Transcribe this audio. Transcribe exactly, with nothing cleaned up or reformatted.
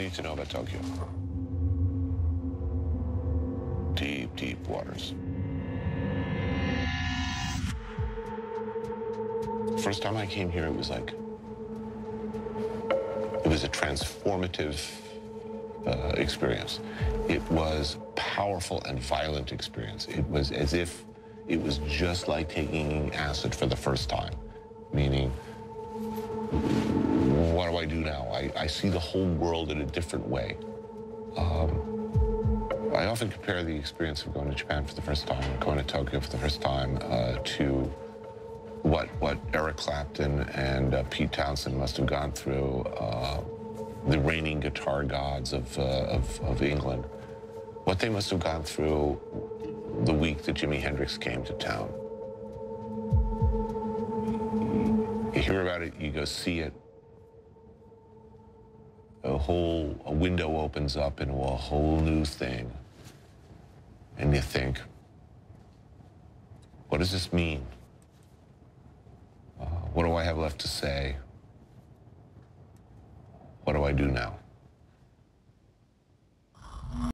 need to know about Tokyo. Deep, deep waters. First time I came here, it was like, it was a transformative uh, experience. It was powerful and violent experience. It was as if it was just like taking acid for the first time, meaning, what do I do now? I, I see the whole world in a different way. Um, I often compare the experience of going to Japan for the first time, going to Tokyo for the first time, uh, to what what Eric Clapton and uh, Pete Townsend must have gone through, uh, the reigning guitar gods of, uh, of, of England, what they must have gone through the week that Jimi Hendrix came to town. You hear about it, you go see it, a whole a window opens up into a whole new thing, and you think, what does this mean? Uh, what do I have left to say? What do I do now?